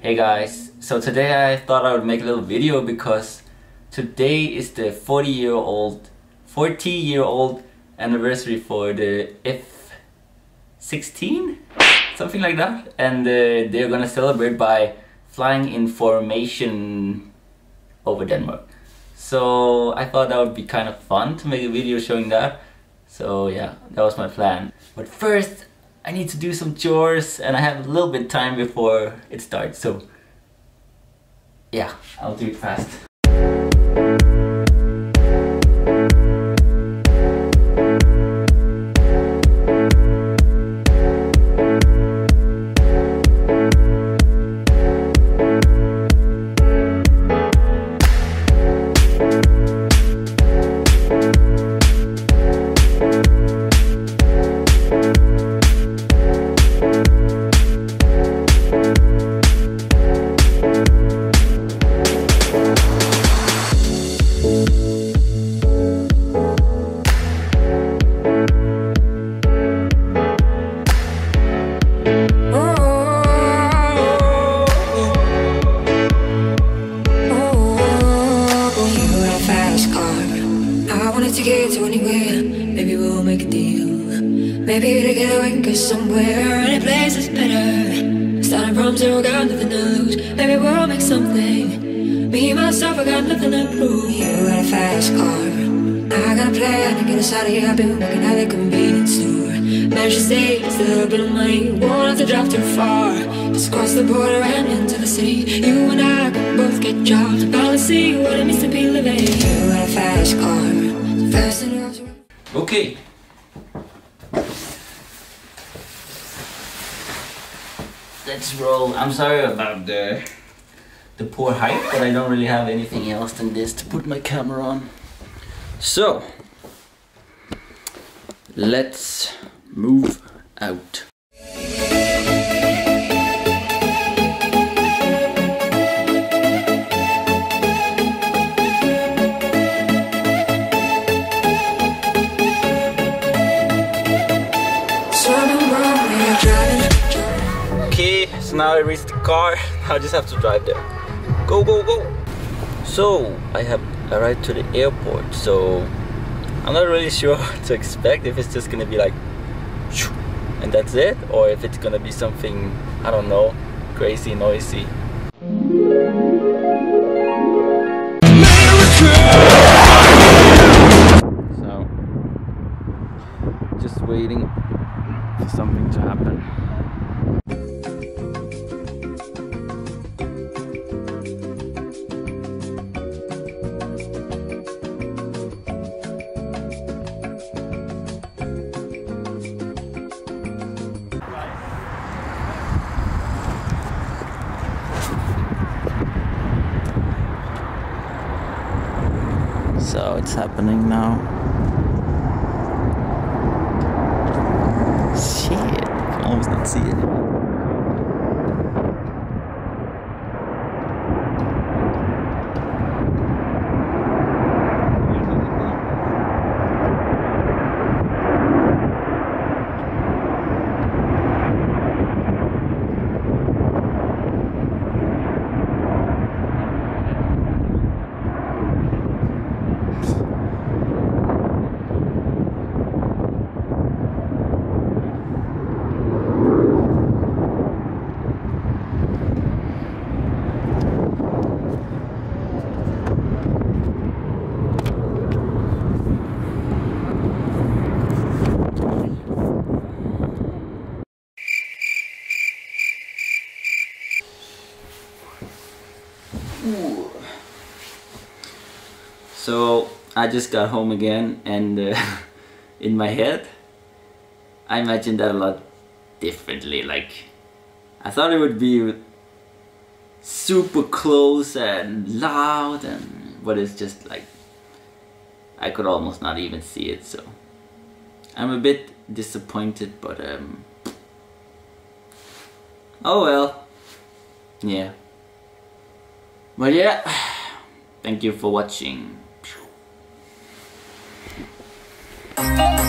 Hey guys, so today I thought I would make a little video because today is the 40-year-old anniversary for the F16, something like that, and they're gonna celebrate by flying in formation over Denmark. So I thought that would be kind of fun to make a video showing that. So yeah, that was my plan. But first, I need to do some chores and I have a little bit of time before it starts. So yeah, I'll do it fast. To get to anywhere, maybe we'll make a deal. Maybe together we can go somewhere, any place is better. Starting from zero, got nothing to lose. Maybe we'll make something. Me, myself, I got nothing to prove. You got a fast car, I got a plan to get us out of here. I've been working at the convenience store. Managed to save just a little bit of money. Won't have to drive too far. Just cross the border and into the city. You and I can both get jobs. About to see what it means to be living. You got a fast car. Okay. Let's roll. I'm sorry about the poor height, but I don't really have anything else than this to put my camera on. So, let's move out. Okay, so now I reached the car. I just have to drive there. Go, go, go! So, I have arrived to the airport, so I'm not really sure what to expect. If it's just gonna be like and that's it, or if it's gonna be something, I don't know, crazy, noisy. So, just waiting for something to happen. So it's happening now. Shit, I can almost not see it. Ooh. So I just got home again, and in my head I imagined that a lot differently. Like, I thought it would be super close and loud, but it's just like I could almost not even see it. So I'm a bit disappointed, but oh well. Yeah. But yeah, thank you for watching.